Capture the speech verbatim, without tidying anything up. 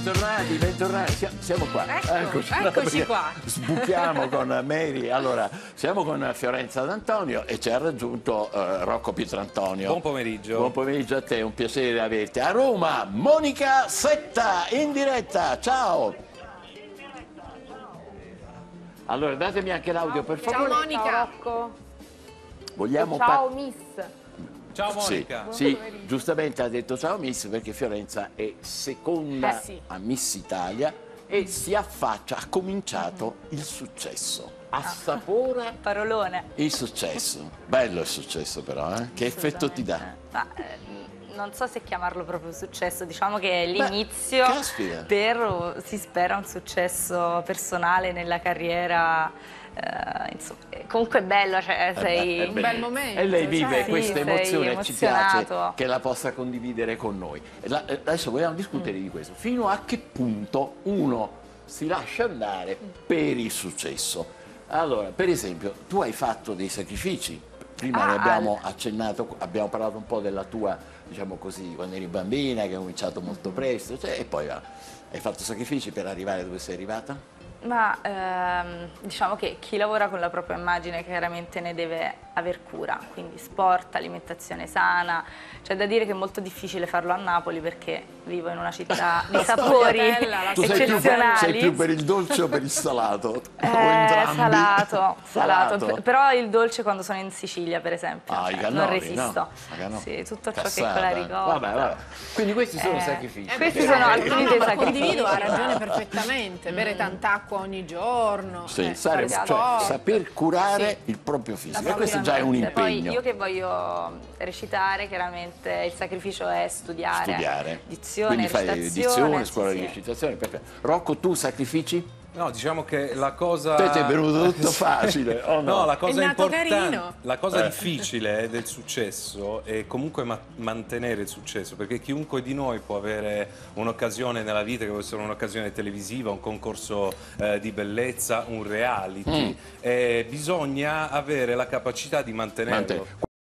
bentornati, bentornati. Siamo, siamo qua. Ecco, Eccoci, eccoci no, qua. Sbuchiamo con Mary. Allora, siamo con Fiorenza D'Antonio e ci ha raggiunto uh, Rocco Pietrantonio. Buon pomeriggio. Buon pomeriggio a te, un piacere averti. A Roma, Monica Setta, in diretta. Ciao. Allora, datemi anche l'audio, per favore. Ciao Monica. Ciao Rocco. Vogliamo Ciao Miss. Ciao Monica. Sì, sì, giustamente ha detto ciao Miss perché Fiorenza è seconda Eh sì. a Miss Italia e si affaccia, ha cominciato il successo, assapora Parolone. il successo. Bello il successo però, eh? Che effetto ti dà? Ma, eh, non so se chiamarlo proprio successo, diciamo che è l'inizio caspita. per, si spera, un successo personale nella carriera. Eh, insomma, comunque è bello, cioè, sei... Eh beh, un bel momento. E lei vive cioè, questa sì, sei emozione e ci piace emozionato. che la possa condividere con noi. E la- eh, adesso vogliamo discutere Mm. di questo. Fino a che punto uno si lascia andare per il successo? Allora, per esempio, tu hai fatto dei sacrifici. Prima Ah, ne abbiamo al- accennato, abbiamo parlato un po' della tua, diciamo così, quando eri bambina, che hai cominciato molto presto, cioè, e poi va, hai fatto sacrifici per arrivare dove sei arrivata? Ma ehm, diciamo che chi lavora con la propria immagine chiaramente ne deve aver cura, quindi sport, alimentazione sana. C'è da dire che è molto difficile farlo a Napoli perché vivo in una città di sapori Bella, la Tu sei più, eccezionali. sei più per il dolce o per il salato? Eh, o entrambi? salato, salato, Salato. P- però il dolce quando sono in Sicilia, per esempio, Ah, i cioè, cannoli, non resisto. no? I cannoli. Sì, tutto ciò Cassata. che con la ricotta. Vabbè, vabbè. Quindi questi sono Eh, sacrifici. questi Perché- sono eh, alcuni No, dei no, ma sacrifici. condivido, ha ragione perfettamente. Bere tanta acqua ogni giorno. Sì, eh, sare- fare cioè, sport. saper curare Sì. il proprio fisico. E questo già è un Assolutamente. Poi impegno. io che voglio recitare, chiaramente il sacrificio è studiare. Studiare. Dizione, Quindi fai recitazione. edizione, scuola sì, di sì. recitazione. Perfetto. Rocco, tu sacrifici? No, diciamo che la cosa... Te ti è venuto tutto facile, o no? No, la cosa È nato importante, carino. la cosa Eh. difficile del successo è comunque ma- mantenere il successo, perché chiunque di noi può avere un'occasione nella vita, che può essere un'occasione televisiva, un concorso eh, di bellezza, un reality, Mm. e bisogna avere la capacità di mantenerlo. Mantene-